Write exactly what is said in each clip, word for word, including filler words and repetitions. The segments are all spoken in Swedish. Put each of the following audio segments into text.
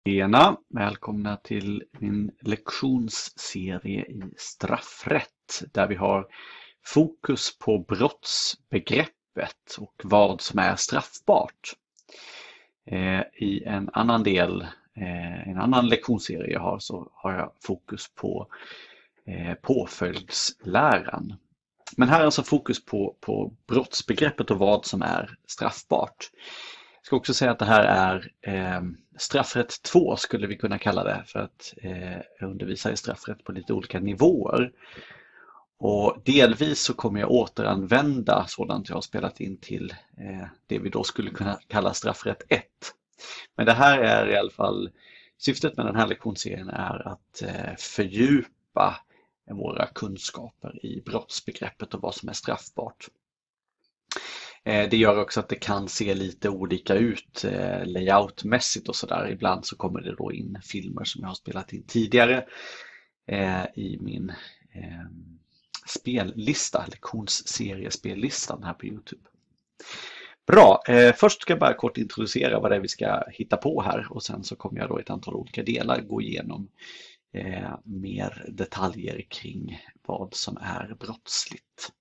Tjena, välkomna till min lektionsserie i straffrätt där vi har fokus på brottsbegreppet och vad som är straffbart. I en annan del, en annan lektionsserie jag har, så har jag fokus på påföljdsläran. Men här är alltså fokus på, på brottsbegreppet och vad som är straffbart. Jag ska också säga att det här är eh, straffrätt två skulle vi kunna kalla det, för att eh, undervisa i straffrätt på lite olika nivåer. Och delvis så kommer jag återanvända sådant jag har spelat in till eh, det vi då skulle kunna kalla straffrätt ett. Men det här är i alla fall, syftet med den här lektionsserien är att eh, fördjupa våra kunskaper i brottsbegreppet och vad som är straffbart. Det gör också att det kan se lite olika ut layoutmässigt och sådär. Ibland så kommer det då in filmer som jag har spelat in tidigare i min eh, spellista, lektionsseriespellistan här på YouTube. Bra, eh, först ska jag bara kort introducera vad det är vi ska hitta på här, och sen så kommer jag då i ett antal olika delar gå igenom eh, mer detaljer kring vad som är brottsligt.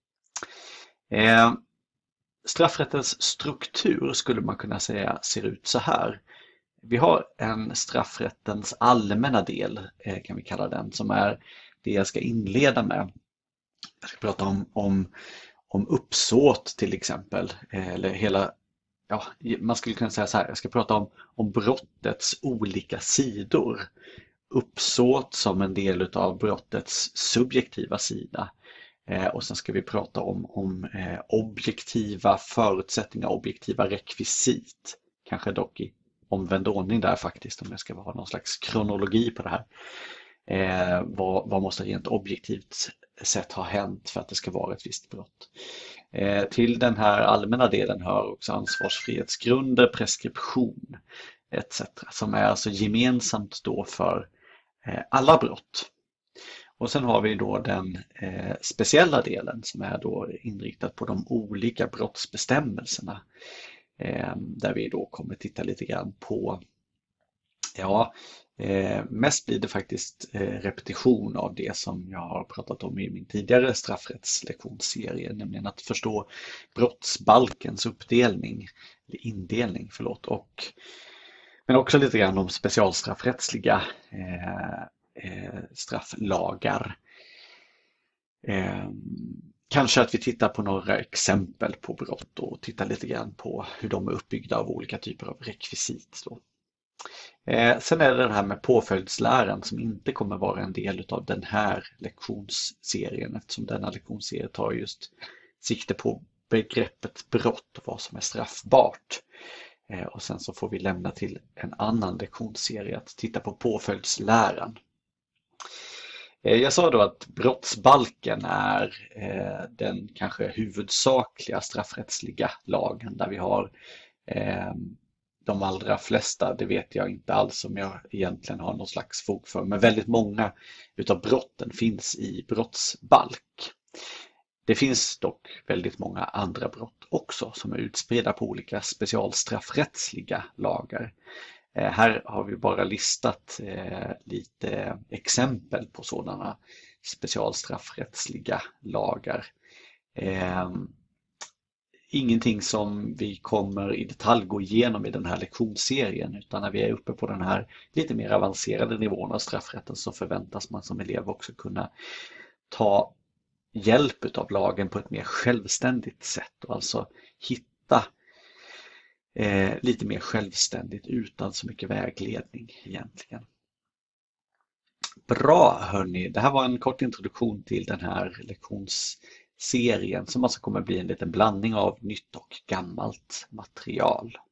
Eh, Straffrättens struktur skulle man kunna säga ser ut så här. Vi har en straffrättens allmänna del, kan vi kalla den, som är det jag ska inleda med. Jag ska prata om, om, om uppsåt till exempel, eller hela, ja, man skulle kunna säga så här, jag ska prata om, om brottets olika sidor. Uppsåt som en del av brottets subjektiva sida. Och sen ska vi prata om, om eh, objektiva förutsättningar, objektiva rekvisit. Kanske dock i omvänd ordning där faktiskt, om jag ska ha någon slags kronologi på det här. Eh, vad, vad måste rent objektivt sett ha hänt för att det ska vara ett visst brott? Eh, till den här allmänna delen hör också ansvarsfrihetsgrunder, preskription et cetera. Som är alltså gemensamt då för eh, alla brott. Och sen har vi då den eh, speciella delen som är då inriktad på de olika brottsbestämmelserna. Eh, där vi då kommer titta lite grann på, ja, eh, mest blir det faktiskt eh, repetition av det som jag har pratat om i min tidigare straffrättslektionsserie, nämligen att förstå brottsbalkens uppdelning, eller indelning, förlåt, och, men också lite grann om specialstraffrättsliga eh, Eh, strafflagar. Eh, kanske att vi tittar på några exempel på brott och tittar lite grann på hur de är uppbyggda av olika typer av rekvisit. Då. Eh, sen är det det här med påföljdsläran som inte kommer vara en del av den här lektionsserien, eftersom denna lektionsserie tar just sikte på begreppet brott och vad som är straffbart. Eh, och sen så får vi lämna till en annan lektionsserie att titta på påföljdsläran. Jag sa då att brottsbalken är eh, den kanske huvudsakliga straffrättsliga lagen där vi har eh, de allra flesta, det vet jag inte alls om jag egentligen har någon slags fog för, men väldigt många utav brotten finns i brottsbalk. Det finns dock väldigt många andra brott också som är utspridda på olika specialstraffrättsliga lagar. Eh, här har vi bara listat eh, lite exempel på sådana specialstraffrättsliga lagar. Eh, ingenting som vi kommer i detalj gå igenom i den här lektionsserien, utan när vi är uppe på den här lite mer avancerade nivån av straffrätten så förväntas man som elev också kunna ta hjälp av lagen på ett mer självständigt sätt och alltså hitta Eh, lite mer självständigt utan så mycket vägledning egentligen. Bra hörni, det här var en kort introduktion till den här lektionsserien som alltså kommer bli en liten blandning av nytt och gammalt material.